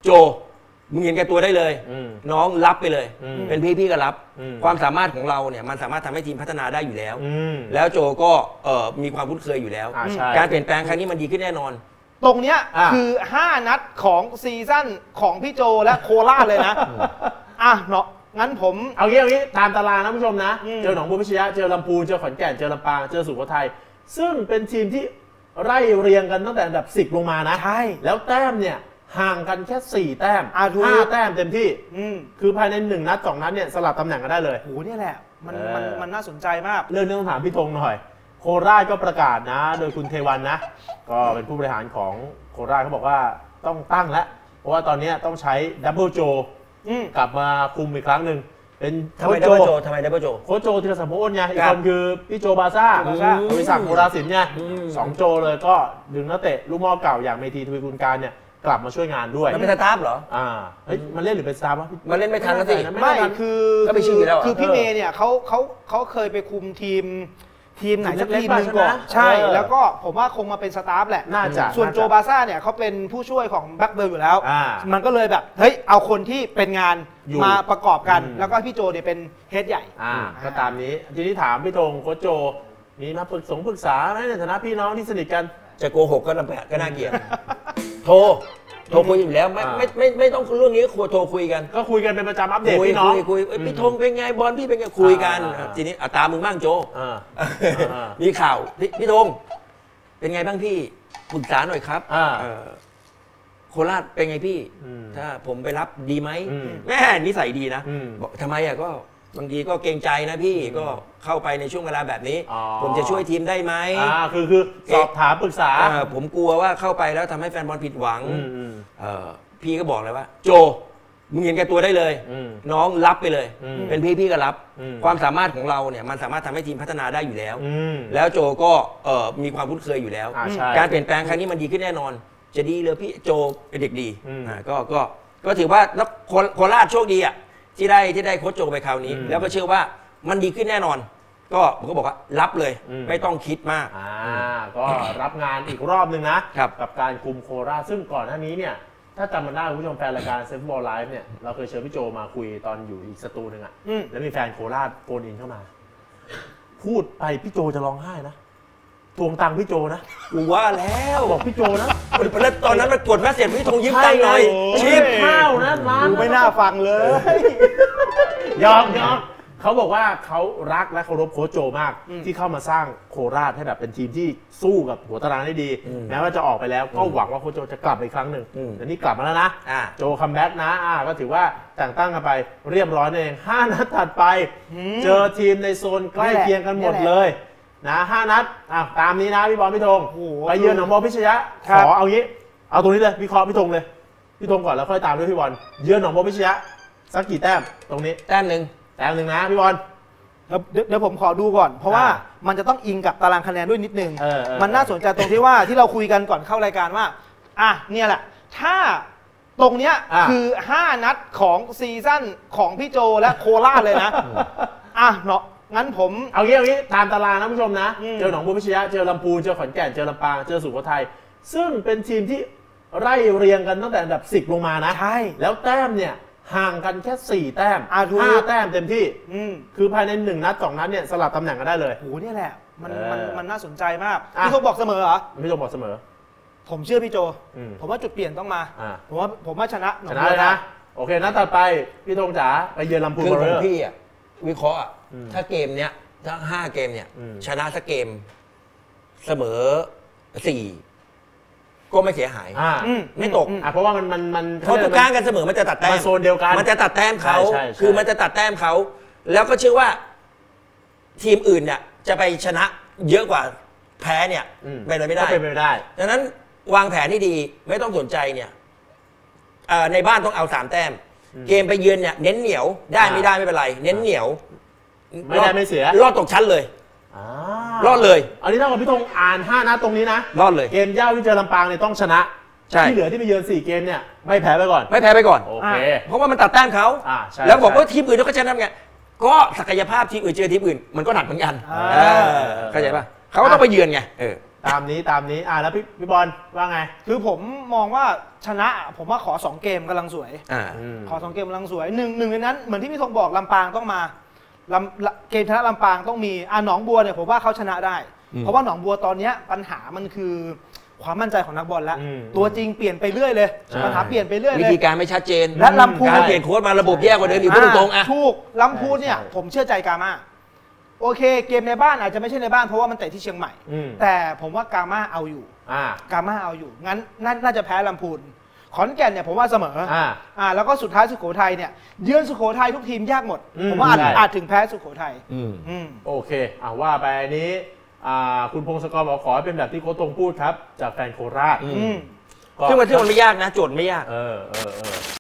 โจมึงเห็นแก่ตัวได้เลยน้องรับไปเลยเป็นพี่ก็รับความสามารถของเราเนี่ยมันสามารถทำให้ทีมพัฒนาได้อยู่แล้วแล้วโจก็มีความคุ้นเคยอยู่แล้วการเปลี่ยนแปลงครั้งนี้มันดีขึ้นแน่นอนตรงเนี้ยคือ5 นัดของซีซั่นของพี่โจและโคราชเลยนะเนาะงั้นผมเอางี้ตามตารางนะผู้ชมนะเจอหนองบัวพิชยะเจอลำพูนเจอขอนแก่นเจอลำปางเจอสุโขทัยซึ่งเป็นทีมที่ไล่เรียงกันตั้งแต่อันดับ10ลงมานะใช่แล้วแต้มเนี่ยห่างกันแค่4 แต้ม5 แต้มเต็มที่คือภายใน1 นัด 2 นัดเนี่ยสลับตำแหน่งกันได้เลยโอ้โหนี่แหละมันน่าสนใจมากเรื่องนี้ต้องถามพี่ธงหน่อยโคราชก็ประกาศนะโดยคุณเทวันนะก็เป็นผู้บริหารของโคราชเขาบอกว่าต้องตั้งแล้วเพราะว่าตอนนี้ต้องใช้ดับเบิลโจกลับมาคุมอีกครั้งหนึ่งเป็นทำไมดับเบิลโจโค้ชโจธีรศักดิ์โพอ้นไงอีกคนคือพี่โจบาซ่าบริษัทโมราสินไง2 โจเลยก็ดึงนักเตะลูกหม้อเก่าอย่างเมธีทวีกุลการเนี่ยกลับมาช่วยงานด้วยมันเป็นสตาฟเหรอเฮ้ยมันเล่นหรือเป็นสตาฟวะมันเล่นไม่ทันแล้วสิไม่คือก็ไปชื่อแล้วคือพี่เมย์เนี่ยเขาเคยไปคุมทีมไหนสักทีมนึงก่อนใช่แล้วก็ผมว่าคงมาเป็นสตาฟแหละน่าจะส่วนโจบาซ่าเนี่ยเขาเป็นผู้ช่วยของแบ็คเบิร์นอยู่แล้วมันก็เลยแบบเฮ้ยเอาคนที่เป็นงานมาประกอบกันแล้วก็พี่โจเนี่ยเป็นเฮดใหญ่ก็ตามนี้ทีนี้ถามพี่ธงโค้ชโจมีมาปรึกษาไหมในฐานะพี่น้องที่สนิทกันจะโกหกก็น่าเกลียดโทรคุยอยู่แล้วไม่ต้องเรื่องนี้โทรคุยกันก็คุยกันเป็นประจำอัปเดตพี่น้องคุยพี่ธงเป็นไงบอลพี่เป็นไงคุยกันทีนี้ตามมึงบ้างโจมีข่าวพี่ธงเป็นไงบ้างพี่ปรึกษาหน่อยครับโคราชเป็นไงพี่ถ้าผมไปรับดีไหมแม่นิสัยดีนะบอกทำไมก็บางทีก็เกรงใจนะพี่ก็เข้าไปในช่วงเวลาแบบนี้ผมจะช่วยทีมได้ไหมคือสอบถามปรึกษาผมกลัวว่าเข้าไปแล้วทำให้แฟนบอลผิดหวังพี่ก็บอกเลยว่าโจมึงเห็นแก่ตัวได้เลยน้องรับไปเลยเป็นพี่ก็รับความสามารถของเราเนี่ยมันสามารถทำให้ทีมพัฒนาได้อยู่แล้วแล้วโจก็มีความคุ้นเคยอยู่แล้วการเปลี่ยนแปลงครั้งนี้มันดีขึ้นแน่นอนจะดีเลยพี่โจเป็นเด็กดีก็ถือว่าโคราชโชคดีอ่ะที่ได้โค้ชโจไปคราวนี้แล้วก็เชื่อว่ามันดีขึ้นแน่นอนผมก็บอกว่ารับเลยไม่ต้องคิดมากก็รับงานอีกรอบนึงนะกับการคุมโคราชซึ่งก่อนหน้านี้เนี่ยถ้าจำมันได้คุณผู้ชมแฟนรายการเซฟบอลไลฟ์เนี่ยเราเคยเชิญพี่โจมาคุยตอนอยู่อีกสตูนึงแล้วมีแฟนโคราชโฟนอินเข้ามาพูดไปพี่โจจะร้องไห้นะทวงตังค์พี่โจนะกูว่าแล้วบอกพี่โจนะตอนนั้นมันกดแมสเสจพี่ธงยิ้มตังค์หน่อยชิปข้าวนะร้านไม่น่าฟังเลยยอมเขาบอกว่าเขารักและเคารพโค้ชโจมากที่เข้ามาสร้างโคราชให้แบบเป็นทีมที่สู้กับหัวตารางได้ดีแม้ว่าจะออกไปแล้วก็หวังว่าโค้ชโจจะกลับอีกครั้งหนึ่งแต่นี่กลับมาแล้วนะโจคัมแบ็กนะก็ถือว่าแต่งตั้งกันไปเรียบร้อยเอง5 นัดถัดไปเจอทีมในโซนใกล้เคียงกันหมดเลยนะ5 นัดตามนี้นะพี่บอลพี่ธงไปเยือนหนองบัวพิชยะขอเอางี้เอาตรงนี้เลยวิเคราะห์พี่ธงเลยพี่ธงก่อนแล้วค่อยตามด้วยพี่บอลเยือนหนองบัวพิชยะสักกี่แต้มตรงนี้แต้มหนึ่งนะพี่บอลเดี๋ยวผมขอดูก่อนเพราะว่ามันจะต้องอิงกับตารางคะแนนด้วยนิดนึงมันน่าสนใจตรงที่ว่าที่เราคุยกันก่อนเข้ารายการว่าเนี่ยแหละถ้าตรงเนี้ยคือ5 นัดของซีซั่นของพี่โจและโคราชเลยนะเนาะงั้นผมเอางี้ตามตารางนะผู้ชมนะเจอหนองบัวพิชยะเจอลำพูนเจอขอนแก่นเจอลำปางเจอสุโขทัยซึ่งเป็นทีมที่ไล่เรียงกันตั้งแต่อันดับ10ลงมานะใช่แล้วแต้มเนี่ยห่างกันแค่4 แต้ม5 แต้มเต็มที่คือภายใน1 นัด 2 นัดเนี่ยสลับตำแหน่งกันได้เลยโอ้โหนี่แหละมันน่าสนใจมากพี่ธงบอกเสมอเหรอพี่ธงบอกเสมอผมเชื่อพี่โจผมว่าจุดเปลี่ยนต้องมาผมว่าชนะเลยนะโอเคนัดต่อไปพี่ธงจ๋าไปเยือนลำพูนคือของพี่วิเคราะห์ถ้าเกมเนี้ยถ้า5 เกมเนี่ยชนะสักเกมเสมอ4ก็ไม่เสียหายไม่ตกเพราะว่ามันเพราะทุกการกันเสมอมันจะตัดแต้มโซนเดียวกันมันจะตัดแต้มเขาคือมันจะตัดแต้มเขาแล้วก็เชื่อว่าทีมอื่นเนี่ยจะไปชนะเยอะกว่าแพ้เนี่ยไปเลยไม่ได้ดังนั้นวางแผนที่ดีไม่ต้องสนใจเนี่ยในบ้านต้องเอา3 แต้มเกมไปเยือนเนี่ยเน้นเหนียวได้ไม่เป็นไรเน้นเหนียวไม่ได้ไม่เสียรอดตกชั้นเลยรอดเลยอันนี้ถ้าพี่ธงอ่าน5 นัดตรงนี้นะรอดเลยเกมเย้าที่เจอลำปางเนี่ยต้องชนะที่เหลือที่ไปเยือน4 เกมเนี่ยไม่แพ้ไปก่อนโอเคเพราะว่ามันตัดแต้มเขาแล้วบอกว่าทีมอื่นเขาก็ชนะไงก็ศักยภาพทีมอื่นเจอทีมอื่นมันก็หนักเหมือนกันเข้าใจป่ะเขาก็ต้องไปเยือนไงตามนี้แล้วพี่บอลว่าไงคือผมมองว่าชนะผมว่าขอ2เกมกำลังสวยขอ2เกมกำลังสวยหนึ่งในนั้นเหมือนที่พี่ธงบอกลำปางต้องมาเกมชนะลำปางต้องมีหนองบัวเนี่ยผมว่าเขาชนะได้เพราะว่าหนองบัวตอนนี้ปัญหามันคือความมั่นใจของนักบอลแล้วตัวจริงเปลี่ยนไปเรื่อยเลยปัญหาเปลี่ยนไปเรื่อยเลยวิธีการไม่ชัดเจนและลำพูนการเปลี่ยนโค้ชมาระบบแย่กว่าเดิมอีกพูดตรงๆถูกลำพูนเนี่ยผมเชื่อใจกาม่าโอเคเกมในบ้านอาจจะไม่ใช่ในบ้านเพราะว่ามันเตะที่เชียงใหม่แต่ผมว่ากาม่าเอาอยู่งั้นน่าจะแพ้ลำพูนขอนแก่นเนี่ยผมว่าเสมอแล้วก็สุดท้ายสุโขทัยเนี่ยเยือนสุโขทัยทุกทีมยากหมดผมว่าอาจถึงแพ้สุโขทัยโอเคว่าไปนี้คุณพงศกรบอกขอให้เป็นแบบที่โค้ชตรงพูดครับจากแฟนโคราชซึ่งมันไม่ยากนะโจทย์ไม่ยาก